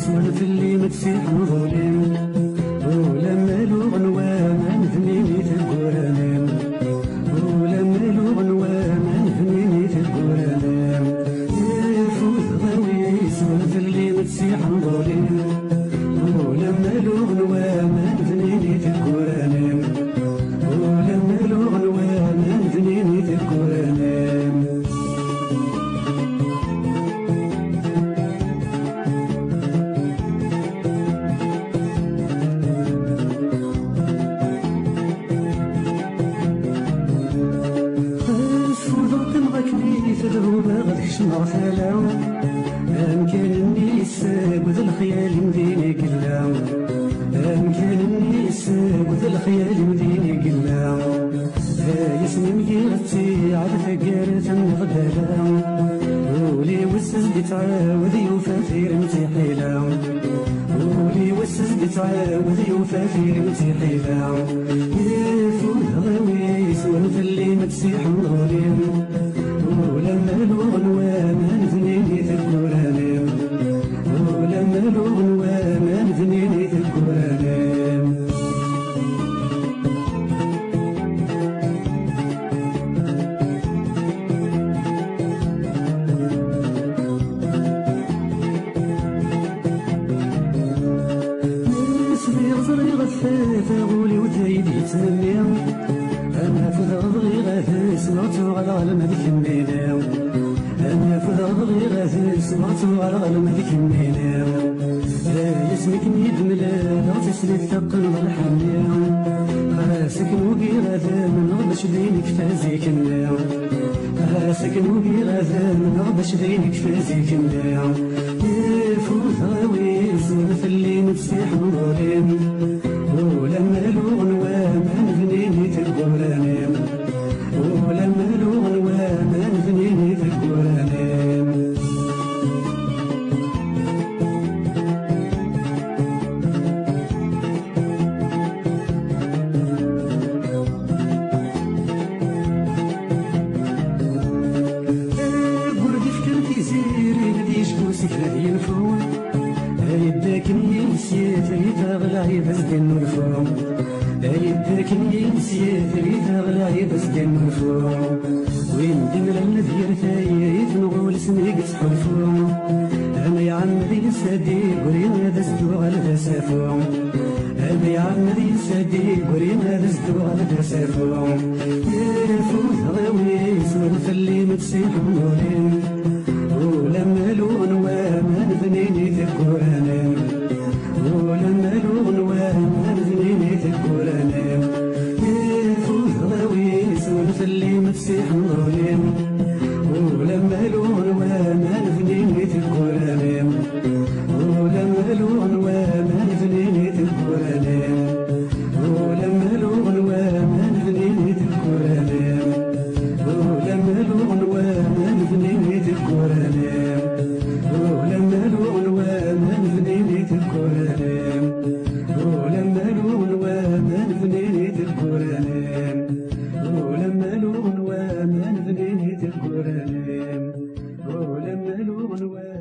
يسوى في اللي متسيح مظلم ولما له عنوان فنيني تقرانم ولما له عنوان فنيني تقرانم يفوت ضوي يسوى في اللي متسيح مظلم ولما له عنوان فنيني تقرانم ولما له عنوان فنيني تقرانم تدعوبا غد كشمع ثلاو أمكن إني الساب وذا الخيال مديني قلاو أمكن إني الساب وذا الخيال مديني قلاو يسمي مجيرتي على ثقارة النغدالاو ولي وسز بتعاود يوفافير متيحيلاو ولي وسز بتعاود يوفافير متيحيلاو يفوت غاويس ونفلي متسيح مظلم ولما له عنوان فنيني تقرانم ولما له عنوان فنيني تقرانم نسبي غزري غفافة غولي وتايدي يتنميم أنا فضغضغي غاثس مرتو على غلمة كميناو أنا فضغضغي غاثس مرتو على غلمة كميناو اسمك نيد ملال غتسلي الثقل والحناو راسك نوقي غاثا من غبش دينك فازيك الناو راسك نوقي غاثا من غبش دينك فازيك الناو يفوت غاويس ونف اللي متسيح مظلم ولما له عنوان فنيني تقرانم ولما له عنوان فنيني تقرانم بردي فكرتي زيري نديش بوسك لا ينفون يداك نسيت ريتا غلاي بس دين مرفوع يداك نسيت ريتا غلاي بس دين مرفوع وين دمر النذير ثايت نقول سميك تحلفوع انا يا عمري صديق ورينا دزدو على دسافوع انا يا عمري صديق ورينا دزدو على دسافوع يفوت غاويس ونفلي متسيح مظلم ولما له عنوان فنيني تقرانم ولما له عنوان فنيني تقرانم يفوت غاويس ونفلي متسيح مظلم ولما له عنوان فنيني تقرانم ولما له عنوان فنيني تقرانم ولما له عنوان فنيني تقرانم ولما له عنوان فنيني تقرانم ولما له عنوان فنيني تقرانم ولما له عنوان فنيني تقرانم ولما له عنوان فنيني تقرانم ولما له عنوان